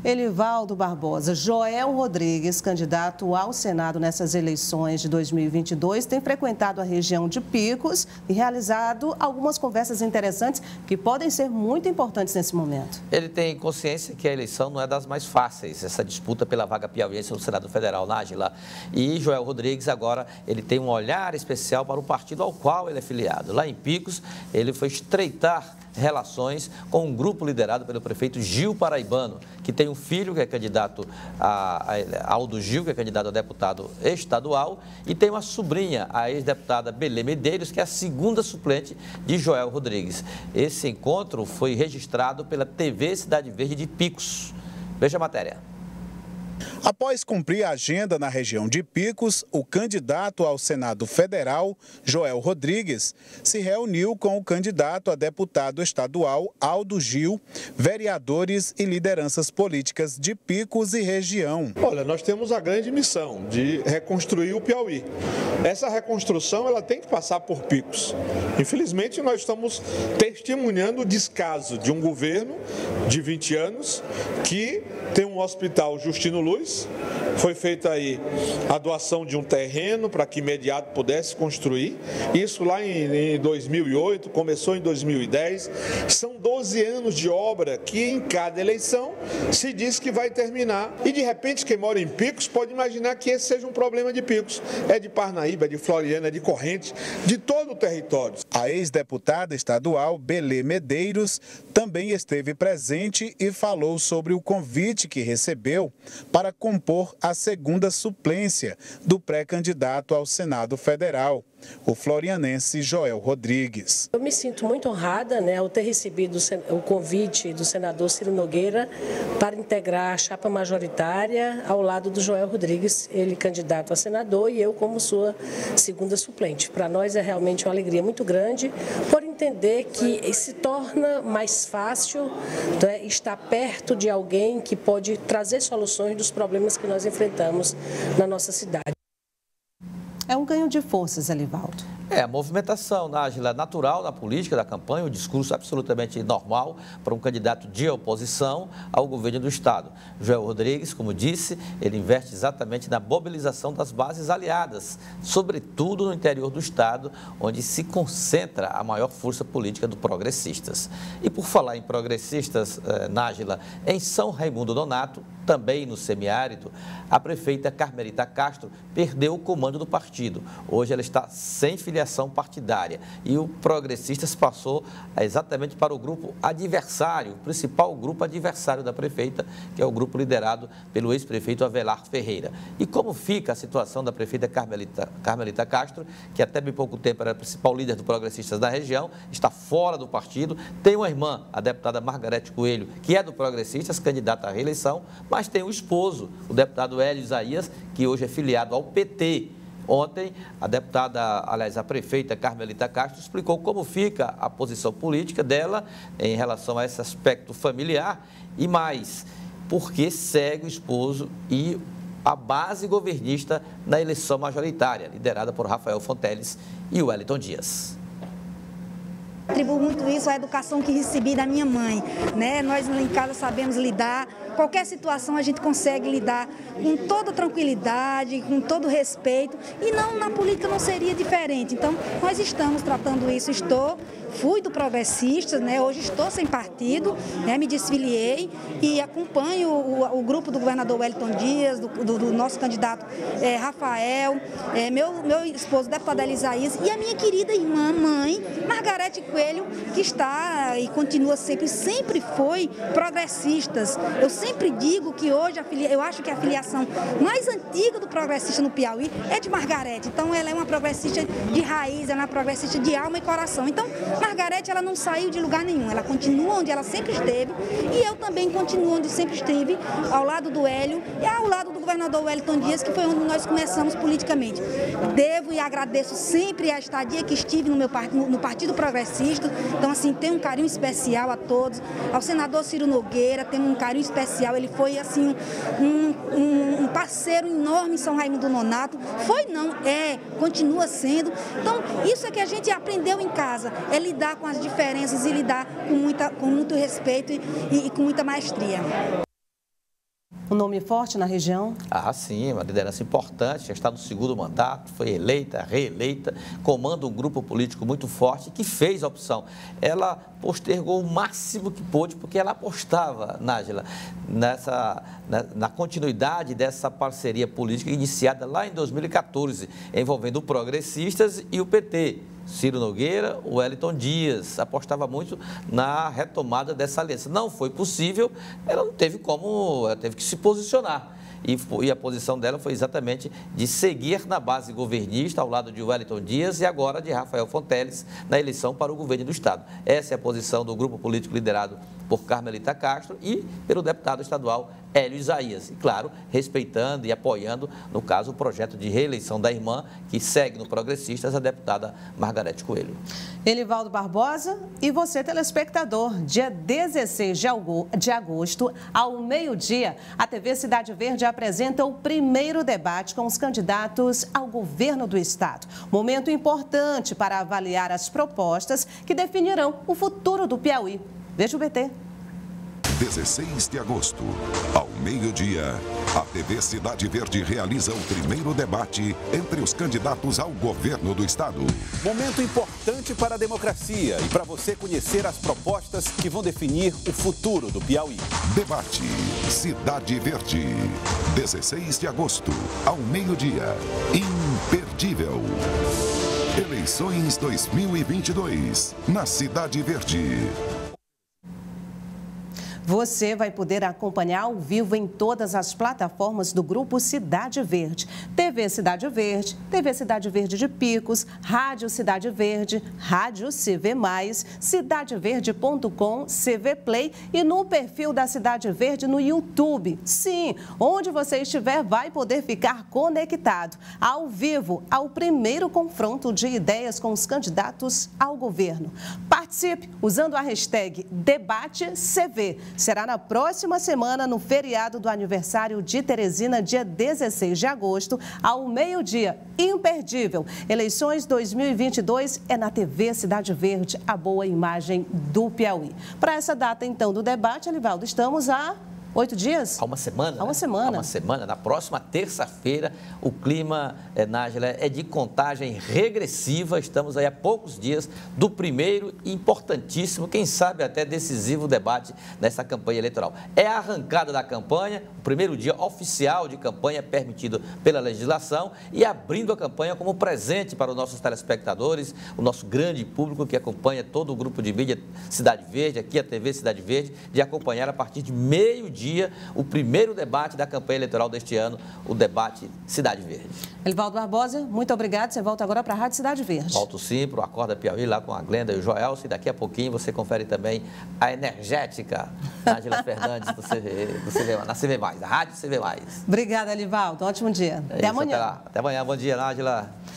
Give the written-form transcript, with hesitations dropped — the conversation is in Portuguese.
Elivaldo Barbosa, Joel Rodrigues, candidato ao Senado nessas eleições de 2022, tem frequentado a região de Picos e realizado algumas conversas interessantes que podem ser muito importantes nesse momento. Ele tem consciência que a eleição não é das mais fáceis, essa disputa pela vaga piauiense no Senado Federal, Nájila. E Joel Rodrigues agora, ele tem um olhar especial para o partido ao qual ele é filiado. Lá em Picos, ele foi estreitar relações com um grupo liderado pelo prefeito Gil Paraibano, que tem um filho que é candidato Aldo Gil, que é candidato a deputado estadual, e tem uma sobrinha, a ex-deputada Belê Medeiros, que é a segunda suplente de Joel Rodrigues. Esse encontro foi registrado pela TV Cidade Verde de Picos. Veja a matéria. Após cumprir a agenda na região de Picos, o candidato ao Senado Federal, Joel Rodrigues, se reuniu com o candidato a deputado estadual, Aldo Gil, vereadores e lideranças políticas de Picos e região. Olha, nós temos a grande missão de reconstruir o Piauí. Essa reconstrução ela tem que passar por Picos. Infelizmente, nós estamos testemunhando o descaso de um governo de 20 anos que tem um hospital Justino Luz. Foi feita aí a doação de um terreno para que imediato pudesse construir. Isso lá em 2008, começou em 2010. São 12 anos de obra que em cada eleição se diz que vai terminar. E de repente quem mora em Picos pode imaginar que esse seja um problema de Picos. É de Parnaíba, é de Floriana, é de Correntes, de todo o território. A ex-deputada estadual Belê Medeiros também esteve presente e falou sobre o convite que recebeu para compor a segunda suplência do pré-candidato ao Senado Federal, o florianense Joel Rodrigues. Eu me sinto muito honrada, ao ter recebido o convite do senador Ciro Nogueira para integrar a chapa majoritária ao lado do Joel Rodrigues, ele candidato a senador e eu como sua segunda suplente. Para nós é realmente uma alegria muito grande por entender que se torna mais fácil estar perto de alguém que pode trazer soluções dos problemas que nós enfrentamos na nossa cidade. É um ganho de forças, Elivaldo. A movimentação, Nájila, natural na política da campanha, um discurso absolutamente normal para um candidato de oposição ao governo do Estado. Joel Rodrigues, como disse, ele investe exatamente na mobilização das bases aliadas, sobretudo no interior do Estado, onde se concentra a maior força política do Progressistas. E por falar em progressistas, Nájila, em São Raimundo Nonato, também no semiárido, a prefeita Carmelita Castro perdeu o comando do partido. Hoje ela está sem filiação partidária e o Progressistas passou exatamente para o grupo adversário, o principal grupo adversário da prefeita, que é o grupo liderado pelo ex-prefeito Avelar Ferreira. E como fica a situação da prefeita Carmelita Castro, que até bem pouco tempo era a principal líder do Progressistas da região, está fora do partido, tem uma irmã, a deputada Margarete Coelho, que é do Progressistas, candidata à reeleição, mas tem o esposo, o deputado Hélio Isaías, que hoje é filiado ao PT. Ontem, a prefeita Carmelita Castro explicou como fica a posição política dela em relação a esse aspecto familiar e mais, porque segue o esposo e a base governista na eleição majoritária, liderada por Rafael Fonteles e Wellington Dias. Atribuo muito isso à educação que recebi da minha mãe, Nós lá em casa sabemos lidar, qualquer situação a gente consegue lidar com toda tranquilidade, com todo respeito, e não, na política não seria diferente. Então, nós estamos tratando isso, fui do Progressistas, hoje estou sem partido, me desfiliei e acompanho o grupo do governador Wellington Dias, do nosso candidato Rafael, meu esposo, deputado Hélio Isaías, e a minha querida irmã, mãe, Margarete Coelho, que está e continua sempre foi Progressistas. Eu sempre digo que hoje eu acho que a filiação mais antiga do Progressista no Piauí é de Margarete. Então, ela é uma progressista de raiz, ela é uma progressista de alma e coração. Então, Margarete, ela não saiu de lugar nenhum, ela continua onde ela sempre esteve e eu também continuo onde sempre estive, ao lado do Hélio e ao lado do governador Wellington Dias, que foi onde nós começamos politicamente. Devo e agradeço sempre a estadia que estive no Partido Progressista, então assim, tenho um carinho especial a todos, ao senador Ciro Nogueira, tenho um carinho especial, ele foi assim, um parceiro enorme em São Raimundo Nonato, continua sendo, então isso é que a gente aprendeu em casa, é lidar com as diferenças e lidar com muito respeito e com muita maestria. Um nome forte na região? Ah, sim, uma liderança importante, já está no segundo mandato, foi eleita, reeleita, comanda um grupo político muito forte que fez a opção. Ela postergou o máximo que pôde, porque ela apostava, Nájila, na continuidade dessa parceria política iniciada lá em 2014, envolvendo o Progressistas e o PT. Ciro Nogueira, o Wellington Dias, apostava muito na retomada dessa aliança. Não foi possível, ela não teve como, ela teve que se posicionar. E a posição dela foi exatamente de seguir na base governista ao lado de Wellington Dias e agora de Rafael Fonteles na eleição para o governo do Estado. Essa é a posição do grupo político liderado por Carmelita Castro e pelo deputado estadual Hélio Isaías. E, claro, respeitando e apoiando, no caso, o projeto de reeleição da irmã, que segue no Progressistas, a deputada Margarete Coelho. Elivaldo Barbosa e você, telespectador, dia 16 de agosto, ao meio-dia, a TV Cidade Verde apresenta o primeiro debate com os candidatos ao governo do Estado. Momento importante para avaliar as propostas que definirão o futuro do Piauí. Veja o BT. 16 de agosto, ao meio-dia, a TV Cidade Verde realiza o primeiro debate entre os candidatos ao governo do Estado. Momento importante para a democracia e para você conhecer as propostas que vão definir o futuro do Piauí. Debate Cidade Verde, 16 de agosto, ao meio-dia. Imperdível. Eleições 2022, na Cidade Verde. Você vai poder acompanhar ao vivo em todas as plataformas do Grupo Cidade Verde. TV Cidade Verde, TV Cidade Verde de Picos, Rádio Cidade Verde, Rádio CV+, cidadeverde.com, CV Play e no perfil da Cidade Verde no YouTube. Sim, onde você estiver vai poder ficar conectado, ao vivo, ao primeiro confronto de ideias com os candidatos ao governo. Participe usando a hashtag DebateCV. Será na próxima semana, no feriado do aniversário de Teresina, dia 16 de agosto, ao meio-dia. Imperdível. Eleições 2022 é na TV Cidade Verde, a boa imagem do Piauí. Para essa data, então, do debate, Elivaldo, estamos a 8 dias? Há uma semana. Há uma semana. Há uma semana. Na próxima terça-feira, o clima, Nájila, é de contagem regressiva. Estamos aí a poucos dias do primeiro e importantíssimo, quem sabe até decisivo debate nessa campanha eleitoral. É a arrancada da campanha, o primeiro dia oficial de campanha permitido pela legislação e abrindo a campanha como presente para os nossos telespectadores, o nosso grande público que acompanha todo o grupo de mídia Cidade Verde, aqui a TV Cidade Verde, de acompanhar a partir de meio-dia o primeiro debate da campanha eleitoral deste ano, o debate Cidade Verde. Elivaldo Barbosa, muito obrigado. Você volta agora para a Rádio Cidade Verde. Volto sim para o Acorda Piauí, lá com a Glenda e o Joelson. E daqui a pouquinho você confere também a energética Nájila Fernandes na CV+, da Rádio CV+. Obrigada, Elivaldo. Ótimo dia. Até amanhã. Até amanhã. Bom dia, Nájila.